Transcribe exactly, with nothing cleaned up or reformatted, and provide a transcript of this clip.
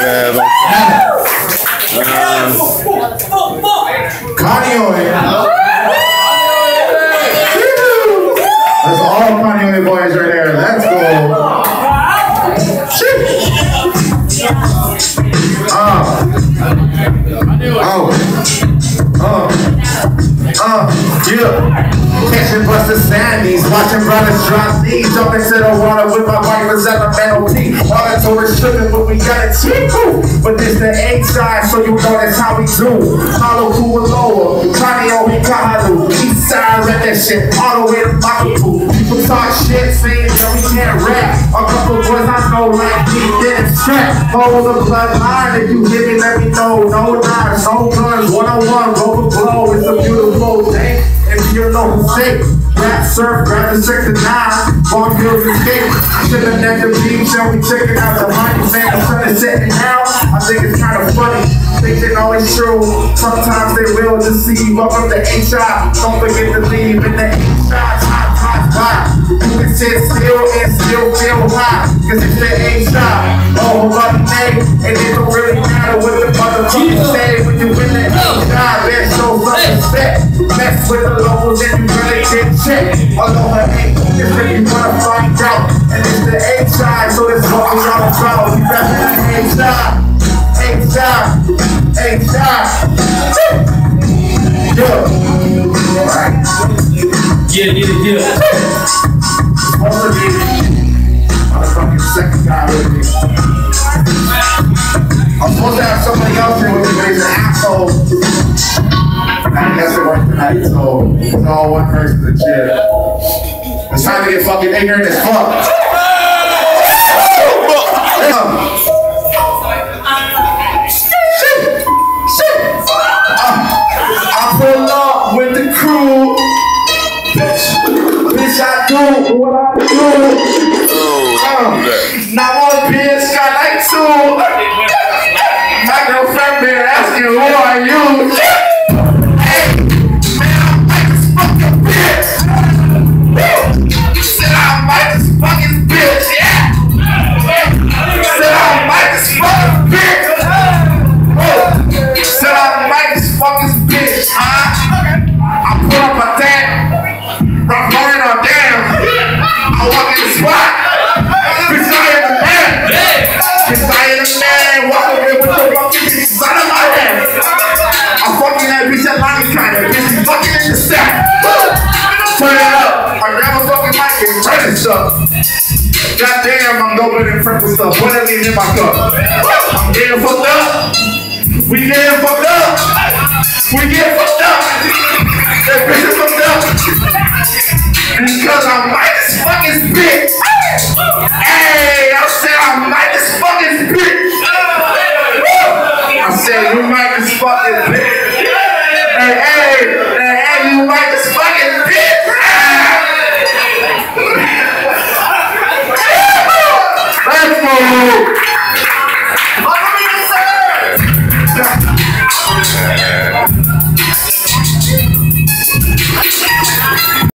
Yeah, Kanye. That's all Kanye boys right there. Let's go. Uh. Oh. Uh. Uh. Yeah. Catching busted sandies, watching brothers drop knees, jump into the water with my body was at the penalty. All I told is tripping, but we got it cheap. But this the A side, so you know that's how we do. Hollow, cool, and lower. Tiny old Ricardo. East side, read that shit. All the way to Makapu. People talk shit, saying that we can't rap. A couple boys I know like me, getting strapped. Hold the bloodline, if you hit me, let me know. No knives, no guns, one on one, roll the blow. It's a beautiful thing. If you know who's safe, rap, surf, grab the six and nine, bomb kills escape. Chillin' at the beach, and we checking out the money. Man, the sun is setting out. I think it's kind of funny. Thinking always true. Sometimes they will deceive. Welcome to H I. Don't forget to leave in the H I. Hot, hot, hot. You can sit still and still feel high. Cause it's the H I. Oh, what a name. And it don't really matter what the motherfuckers say. When you in the H I, there's no respect. Mess with the locals and you really get checked. Although her ain't if you wanna find out. And it's the H I, so that's what we all about. We rapping the H I. H I. H I. Yeah. Yeah, yeah, yeah. Supposed to be motherfucking second guy with me. I'm supposed to have somebody else here with me, but he's an asshole. I guess it worked tonight, so it's all one person to chill. It's time to get fucking ignorant as fuck. I pull up with the crew. Bitch, bitch, I do what I do. Uh, now one bitch got like two. My girlfriend been asking, who are you? Hey, man, I'm like this fucking bitch. You said I'm like this fucking bitch, yeah. You said I'm like this fucking bitch. You said I'm like this fucking bitch, huh? I pull up a damn, I'm going on damn. I walk in the spot. Bitch, I am the man. Bitch, I am the man. Walk away with the fucking bitch out of my hand. I'm fucking that bitch at Lonnie kinda. Bitch, you fucking in the sack. Turn it up. I grab a fucking mic and turn this up. Goddamn, I'm doper than purple stuff. What I need in my cup? I'm getting fucked up. We getting fucked up. We getting fucked up. That bitch is fucked up. Because I'm like this fucking bitch. Hey, I said I'm like this fucking bitch. I said you like this fucking bitch. Hey, hey, hey, hey, you like this fucking bitch. Let's go.